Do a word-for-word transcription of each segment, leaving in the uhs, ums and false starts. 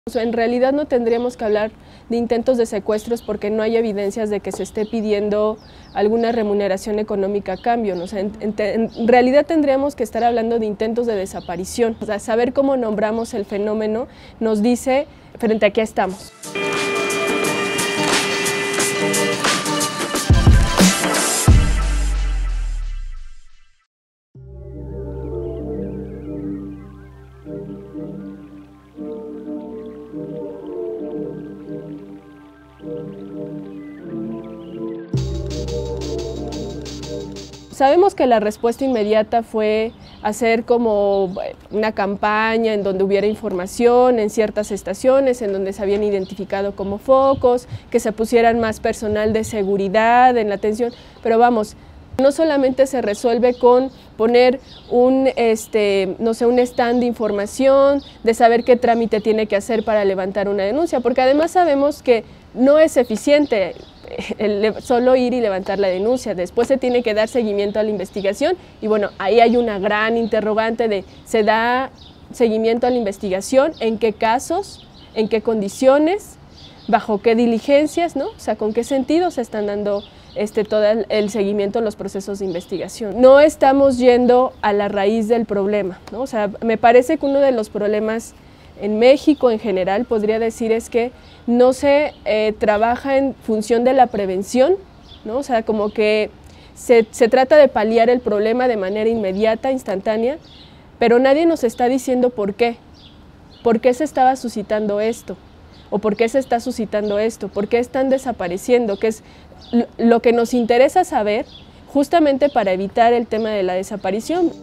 En realidad no tendríamos que hablar de intentos de secuestros porque no hay evidencias de que se esté pidiendo alguna remuneración económica a cambio, ¿no? O sea, en, en, en realidad tendríamos que estar hablando de intentos de desaparición. O sea, saber cómo nombramos el fenómeno nos dice frente a qué estamos. Sabemos que la respuesta inmediata fue hacer como una campaña en donde hubiera información en ciertas estaciones, en donde se habían identificado como focos, que se pusieran más personal de seguridad en la atención, pero vamos, no solamente se resuelve con poner un, este, no sé, un stand de información, de saber qué trámite tiene que hacer para levantar una denuncia, porque además sabemos que no es eficiente el solo ir y levantar la denuncia, después se tiene que dar seguimiento a la investigación y bueno, ahí hay una gran interrogante de ¿se da seguimiento a la investigación? ¿En qué casos? ¿En qué condiciones? ¿Bajo qué diligencias? ¿No? O sea, ¿con qué sentido se están dando este, todo el, el seguimiento a los procesos de investigación? No estamos yendo a la raíz del problema, ¿no? O sea, me parece que uno de los problemas en México en general, podría decir, es que no se eh, trabaja en función de la prevención, ¿no? O sea, como que se, se trata de paliar el problema de manera inmediata, instantánea, pero nadie nos está diciendo por qué, por qué se estaba suscitando esto, o por qué se está suscitando esto, por qué están desapareciendo, que es lo que nos interesa saber justamente para evitar el tema de la desaparición.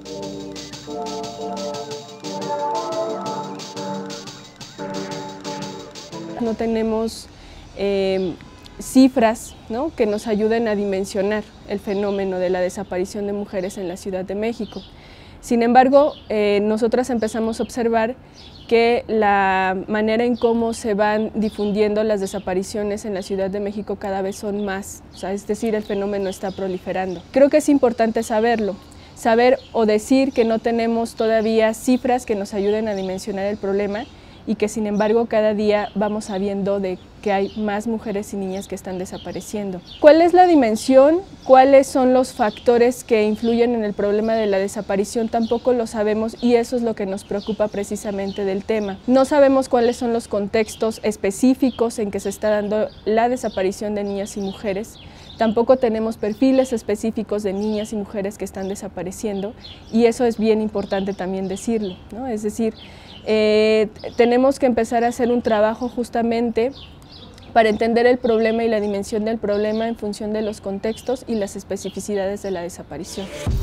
No tenemos eh, cifras, ¿no?, que nos ayuden a dimensionar el fenómeno de la desaparición de mujeres en la Ciudad de México. Sin embargo, eh, nosotras empezamos a observar que la manera en cómo se van difundiendo las desapariciones en la Ciudad de México cada vez son más, o sea, es decir, el fenómeno está proliferando. Creo que es importante saberlo, saber o decir que no tenemos todavía cifras que nos ayuden a dimensionar el problema, y que sin embargo cada día vamos sabiendo de que hay más mujeres y niñas que están desapareciendo. ¿Cuál es la dimensión? ¿Cuáles son los factores que influyen en el problema de la desaparición? Tampoco lo sabemos y eso es lo que nos preocupa precisamente del tema. No sabemos cuáles son los contextos específicos en que se está dando la desaparición de niñas y mujeres. Tampoco tenemos perfiles específicos de niñas y mujeres que están desapareciendo y eso es bien importante también decirlo, ¿no? Es decir, eh, tenemos que empezar a hacer un trabajo justamente para entender el problema y la dimensión del problema en función de los contextos y las especificidades de la desaparición.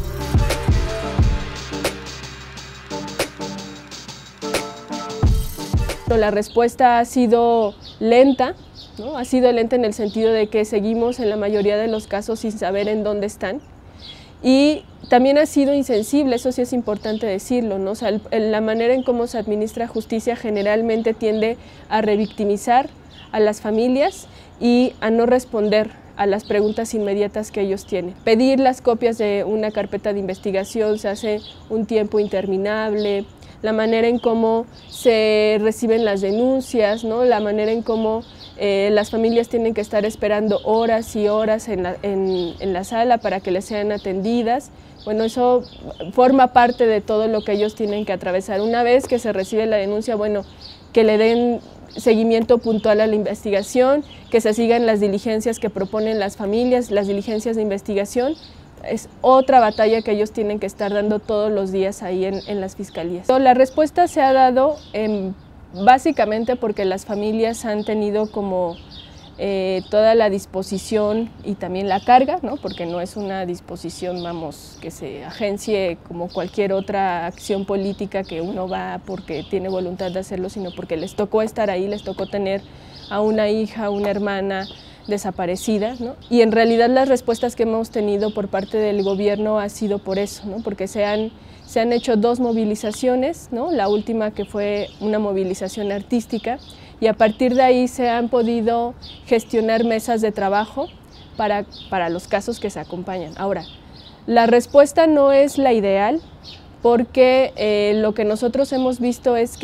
La respuesta ha sido lenta, ¿no? Ha sido lenta en el sentido de que seguimos en la mayoría de los casos sin saber en dónde están. Y también ha sido insensible, eso sí es importante decirlo, ¿no? O sea, el, la manera en cómo se administra justicia generalmente tiende a revictimizar a las familias y a no responder a las preguntas inmediatas que ellos tienen. Pedir las copias de una carpeta de investigación se hace un tiempo interminable, la manera en cómo se reciben las denuncias, ¿no? La manera en cómo eh, las familias tienen que estar esperando horas y horas en la, en, en la sala para que les sean atendidas. Bueno, eso forma parte de todo lo que ellos tienen que atravesar. Una vez que se recibe la denuncia, bueno, que le den seguimiento puntual a la investigación, que se sigan las diligencias que proponen las familias, las diligencias de investigación. Es otra batalla que ellos tienen que estar dando todos los días ahí en, en las fiscalías. La respuesta se ha dado eh, básicamente porque las familias han tenido como eh, toda la disposición y también la carga, ¿no? Porque no es una disposición, vamos, que se agencie como cualquier otra acción política que uno va porque tiene voluntad de hacerlo, sino porque les tocó estar ahí, les tocó tener a una hija, una hermana desaparecida, ¿no? Y en realidad las respuestas que hemos tenido por parte del gobierno ha sido por eso, ¿no? Porque se han, se han hecho dos movilizaciones, ¿no? La última que fue una movilización artística y a partir de ahí se han podido gestionar mesas de trabajo para, para los casos que se acompañan. Ahora, la respuesta no es la ideal porque eh, lo que nosotros hemos visto es que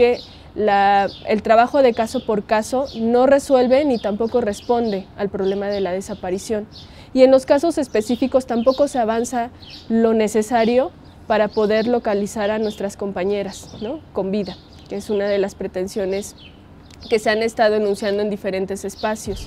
La, el trabajo de caso por caso no resuelve ni tampoco responde al problema de la desaparición. Y en los casos específicos tampoco se avanza lo necesario para poder localizar a nuestras compañeras, ¿no?, con vida, que es una de las pretensiones que se han estado enunciando en diferentes espacios.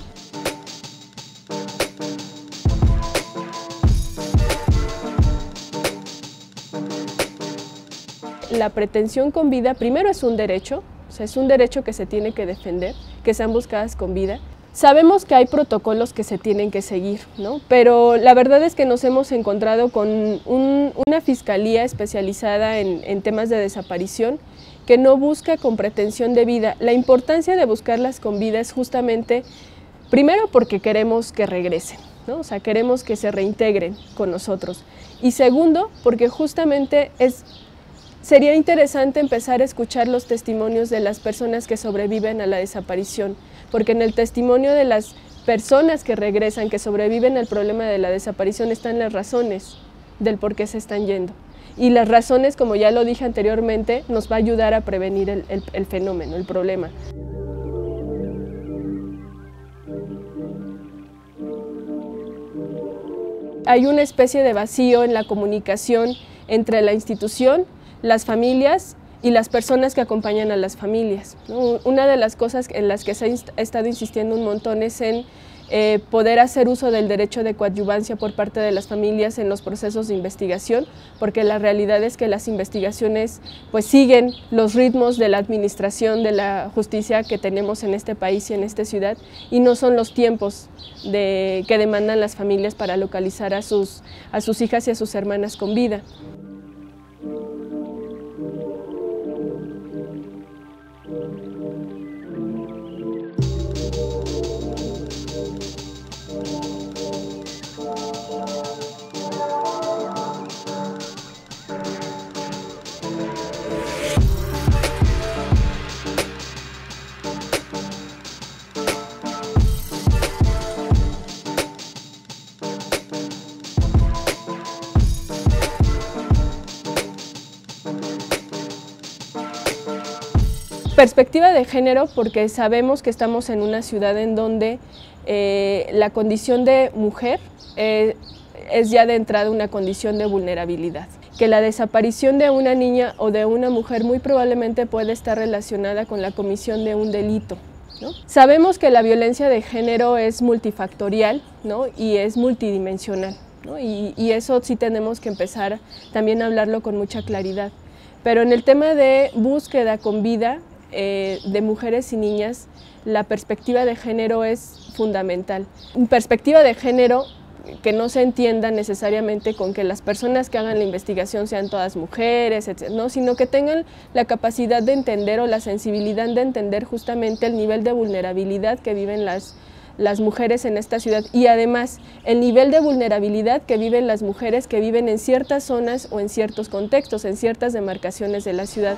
La pretensión con vida primero es un derecho, o sea, es un derecho que se tiene que defender, que sean buscadas con vida. Sabemos que hay protocolos que se tienen que seguir, ¿no?, pero la verdad es que nos hemos encontrado con un, una fiscalía especializada en, en temas de desaparición que no busca con pretensión de vida. La importancia de buscarlas con vida es justamente, primero porque queremos que regresen, ¿no?, o sea, queremos que se reintegren con nosotros. Y segundo, porque justamente es, sería interesante empezar a escuchar los testimonios de las personas que sobreviven a la desaparición, porque en el testimonio de las personas que regresan, que sobreviven al problema de la desaparición, están las razones del por qué se están yendo. Y las razones, como ya lo dije anteriormente, nos va a ayudar a prevenir el, el, el fenómeno, el problema. Hay una especie de vacío en la comunicación entre la institución, las familias y las personas que acompañan a las familias, ¿no? Una de las cosas en las que se ha estado insistiendo un montón es en eh, poder hacer uso del derecho de coadyuvancia por parte de las familias en los procesos de investigación, porque la realidad es que las investigaciones pues siguen los ritmos de la administración de la justicia que tenemos en este país y en esta ciudad, y no son los tiempos de, que demandan las familias para localizar a sus, a sus hijas y a sus hermanas con vida. Perspectiva de género, porque sabemos que estamos en una ciudad en donde eh, la condición de mujer eh, es ya de entrada una condición de vulnerabilidad. Que la desaparición de una niña o de una mujer muy probablemente puede estar relacionada con la comisión de un delito, ¿no? Sabemos que la violencia de género es multifactorial, ¿no?, y es multidimensional, ¿no?, y, y eso sí tenemos que empezar también a hablarlo con mucha claridad. Pero en el tema de búsqueda con vida, Eh, de mujeres y niñas, la perspectiva de género es fundamental. Perspectiva de género que no se entienda necesariamente con que las personas que hagan la investigación sean todas mujeres, etcétera, ¿no?, sino que tengan la capacidad de entender o la sensibilidad de entender justamente el nivel de vulnerabilidad que viven las, las mujeres en esta ciudad, y además el nivel de vulnerabilidad que viven las mujeres que viven en ciertas zonas o en ciertos contextos, en ciertas demarcaciones de la ciudad.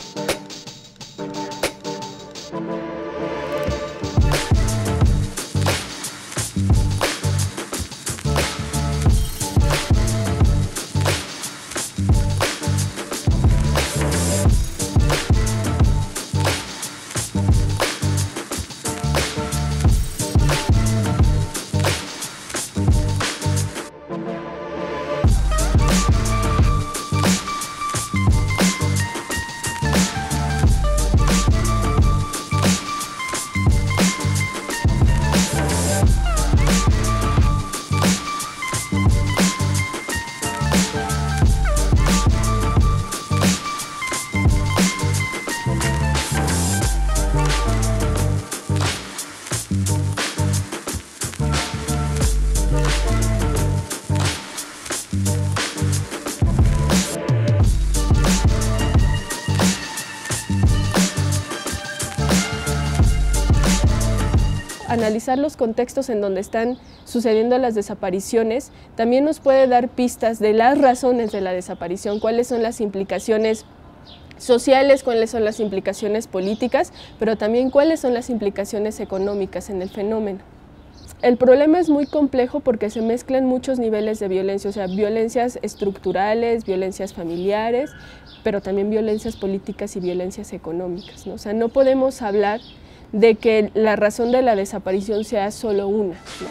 Analizar los contextos en donde están sucediendo las desapariciones también nos puede dar pistas de las razones de la desaparición, cuáles son las implicaciones sociales, cuáles son las implicaciones políticas, pero también cuáles son las implicaciones económicas en el fenómeno. el problema es muy complejo porque se mezclan muchos niveles de violencia, o sea, violencias estructurales, violencias familiares, pero también violencias políticas y violencias económicas, ¿no? O sea, no podemos hablar de que la razón de la desaparición sea solo una, ¿no?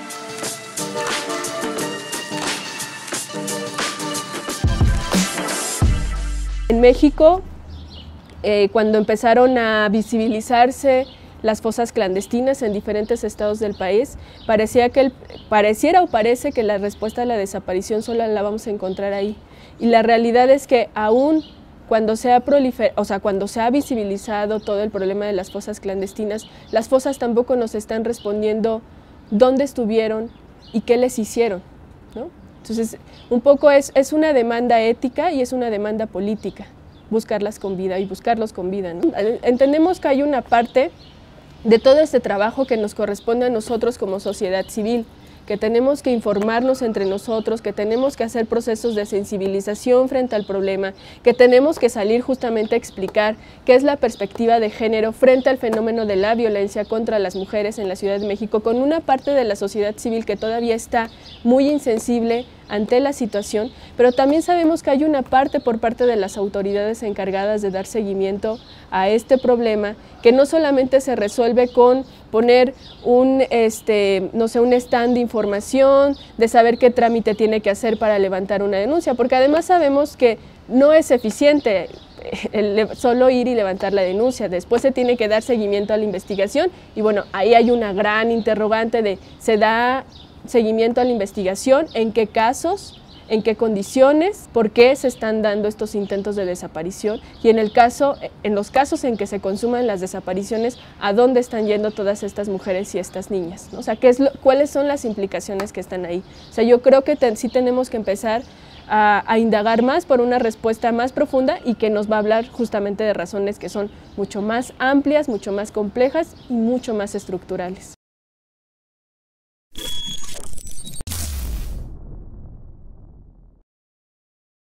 En México, eh, cuando empezaron a visibilizarse las fosas clandestinas en diferentes estados del país, parecía que el, pareciera o parece que la respuesta a la desaparición solo la vamos a encontrar ahí. Y la realidad es que aún cuando se ha prolifer, o sea, cuando se ha visibilizado todo el problema de las fosas clandestinas, las fosas tampoco nos están respondiendo dónde estuvieron y qué les hicieron, ¿no? Entonces, un poco es, es una demanda ética y es una demanda política, buscarlas con vida y buscarlos con vida, ¿no? Entendemos que hay una parte de todo este trabajo que nos corresponde a nosotros como sociedad civil, que tenemos que informarnos entre nosotros, que tenemos que hacer procesos de sensibilización frente al problema, que tenemos que salir justamente a explicar qué es la perspectiva de género frente al fenómeno de la violencia contra las mujeres en la Ciudad de México, con una parte de la sociedad civil que todavía está muy insensible ante la situación, pero también sabemos que hay una parte por parte de las autoridades encargadas de dar seguimiento a este problema, que no solamente se resuelve con poner un, este, no sé, un stand de información, de saber qué trámite tiene que hacer para levantar una denuncia, porque además sabemos que no es eficiente el solo ir y levantar la denuncia, después se tiene que dar seguimiento a la investigación y bueno, ahí hay una gran interrogante de ¿se da seguimiento a la investigación? ¿En qué casos? ¿En qué condiciones? ¿Por qué se están dando estos intentos de desaparición? Y en el caso, en los casos en que se consuman las desapariciones, ¿a dónde están yendo todas estas mujeres y estas niñas? ¿No? O sea, ¿qué es lo, ¿cuáles son las implicaciones que están ahí? O sea, yo creo que ten, sí tenemos que empezar a, a indagar más por una respuesta más profunda y que nos va a hablar justamente de razones que son mucho más amplias, mucho más complejas y mucho más estructurales.